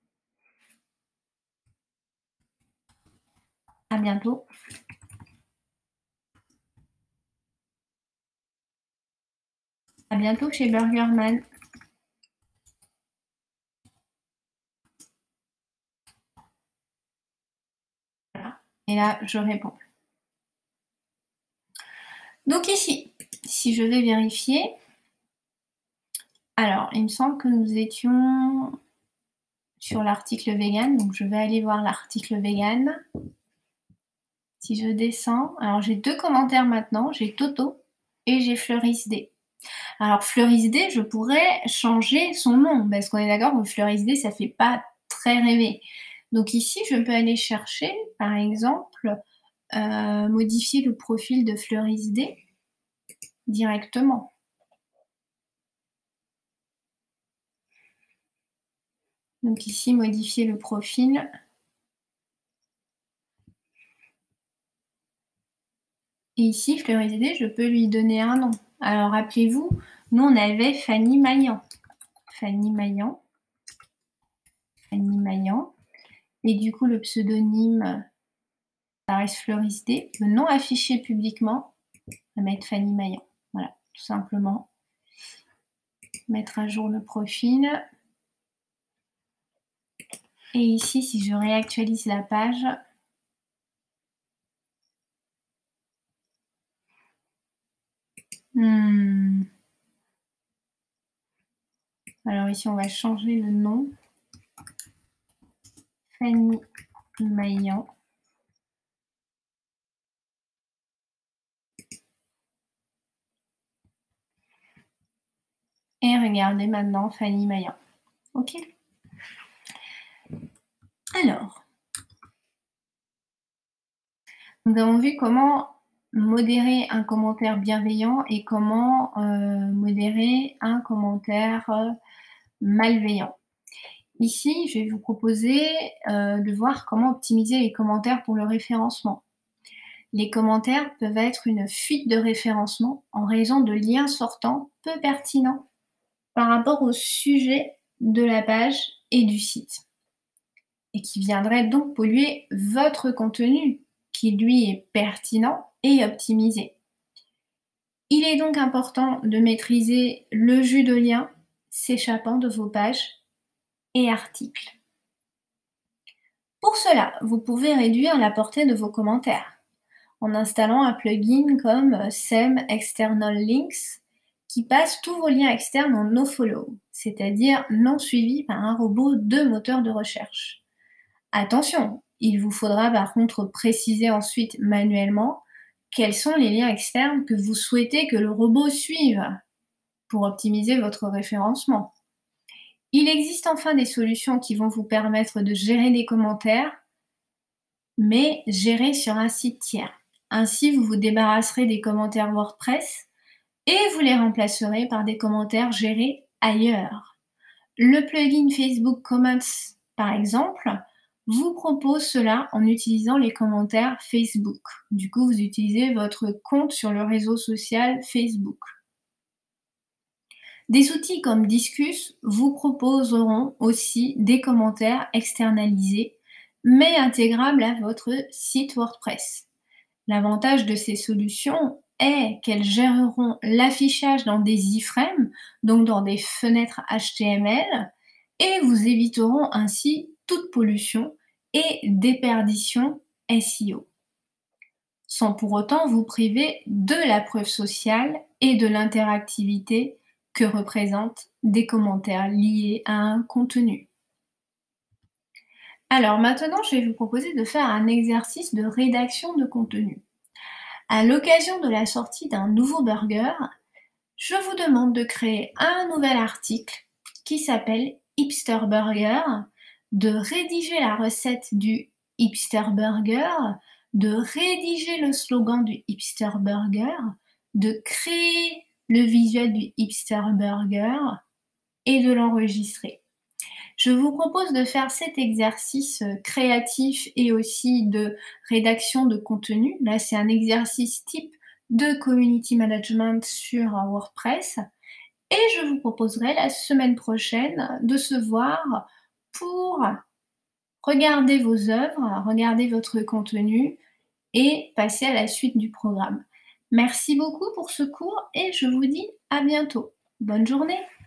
À bientôt. À bientôt chez Burgerman. Voilà. Et là, je réponds. Donc ici, si je vais vérifier, alors, il me semble que nous étions sur l'article vegan, donc je vais aller voir l'article vegan. Si je descends, alors j'ai 2 commentaires maintenant, j'ai Toto et j'ai Fleuris D. Alors Fleuris D, je pourrais changer son nom, parce qu'on est d'accord que Fleuris D, ça fait pas très rêver. Donc ici, je peux aller chercher, par exemple, modifier le profil de Fleuris D directement. Donc ici, modifier le profil. Et ici, Fleuris D, je peux lui donner un nom. Alors rappelez-vous, nous on avait Fanny Maillan. Fanny Maillan. Et du coup, le pseudonyme, ça reste Fleuris D. Le nom affiché publiquement, on va mettre Fanny Maillan. Voilà, tout simplement. Mettre à jour le profil. Et ici, si je réactualise la page, alors ici, on va changer le nom. Fanny Maillan. Et regardez maintenant Fanny Maillan. Ok. Alors, nous avons vu comment modérer un commentaire bienveillant et comment modérer un commentaire malveillant. Ici, je vais vous proposer de voir comment optimiser les commentaires pour le référencement. Les commentaires peuvent être une fuite de référencement en raison de liens sortants peu pertinents par rapport au sujet de la page et du site, et qui viendraient donc polluer votre contenu qui lui est pertinent et optimisé. Il est donc important de maîtriser le jus de liens s'échappant de vos pages et articles. Pour cela, vous pouvez réduire la portée de vos commentaires en installant un plugin comme SEM External Links qui passe tous vos liens externes en nofollow, c'est-à-dire non suivis par un robot de moteur de recherche. Attention, il vous faudra par contre préciser ensuite manuellement quels sont les liens externes que vous souhaitez que le robot suive pour optimiser votre référencement. Il existe enfin des solutions qui vont vous permettre de gérer des commentaires, mais gérés sur un site tiers. Ainsi, vous vous débarrasserez des commentaires WordPress et vous les remplacerez par des commentaires gérés ailleurs. Le plugin Facebook Comments, par exemple, vous propose cela en utilisant les commentaires Facebook. Du coup, vous utilisez votre compte sur le réseau social Facebook. Des outils comme Disqus vous proposeront aussi des commentaires externalisés, mais intégrables à votre site WordPress. L'avantage de ces solutions est qu'elles géreront l'affichage dans des iframes, donc dans des fenêtres HTML, et vous éviteront ainsi toute pollution et déperdition SEO, sans pour autant vous priver de la preuve sociale et de l'interactivité que représentent des commentaires liés à un contenu. Alors maintenant, je vais vous proposer de faire un exercice de rédaction de contenu. À l'occasion de la sortie d'un nouveau burger, je vous demande de créer un nouvel article qui s'appelle Hipster Burger, de rédiger la recette du Hipster Burger, de rédiger le slogan du Hipster Burger, de créer le visuel du Hipster Burger et de l'enregistrer. Je vous propose de faire cet exercice créatif et aussi de rédaction de contenu. Là, c'est un exercice type de community management sur WordPress. Et je vous proposerai la semaine prochaine de se voir pour regarder vos œuvres, regarder votre contenu et passer à la suite du programme. Merci beaucoup pour ce cours et je vous dis à bientôt. Bonne journée!